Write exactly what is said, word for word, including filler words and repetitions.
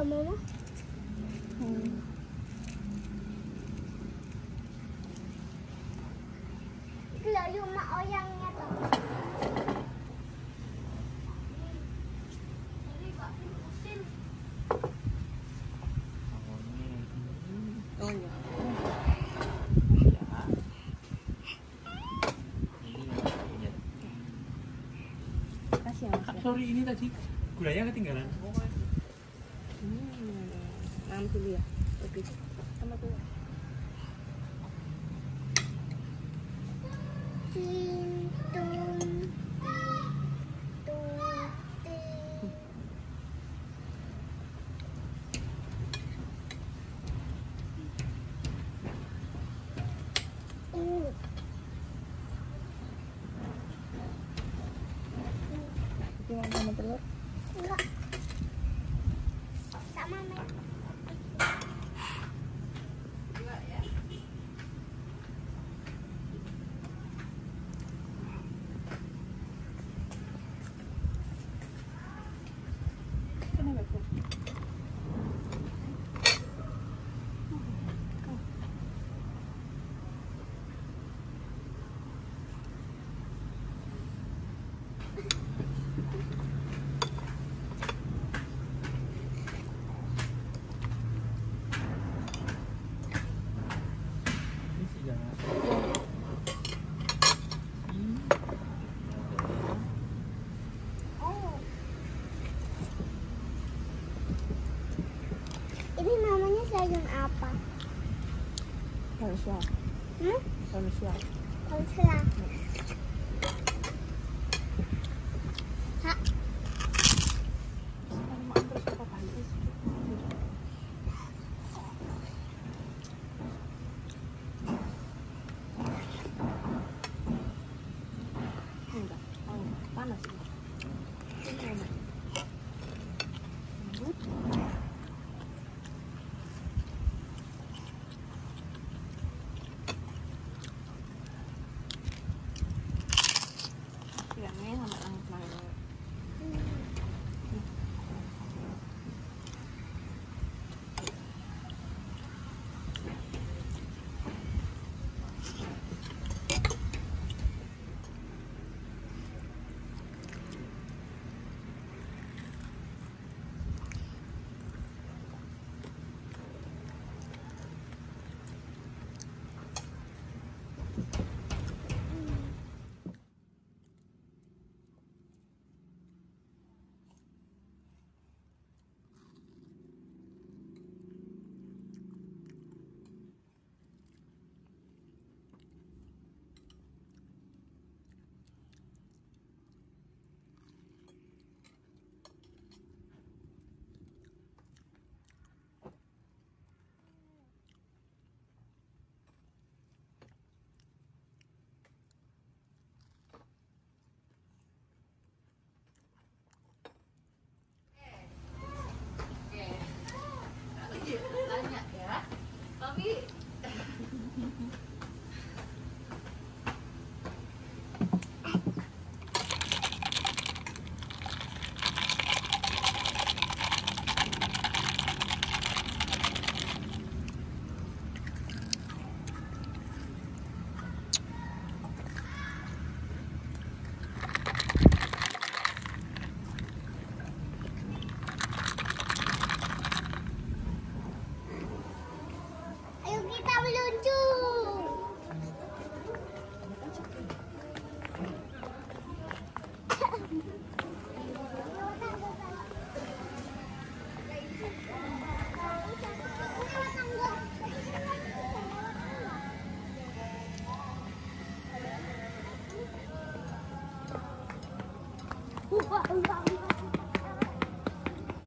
loh mama. Hmm. Ini loh rumah oyangnya tuh. Oh ya. Kasih ya mas. Ya? Sorry ini tadi gulanya ketinggalan. Hmm. Makan dulu ya. Oke. Sama tuh. Cintung. Itu mau sama telur? Enggak. Sama Mek. Kenapa tuh? Ini sih jangan. Oh. Ini namanya sayur apa? Harusnya. Hmm? Harusnya. Konsela. Hak. Sekarang makan terus apa kali sih? Enggak. Oh, panas ini. Ini enak. Lembut. Bilangnya sama langsung. Tanya ya, tapi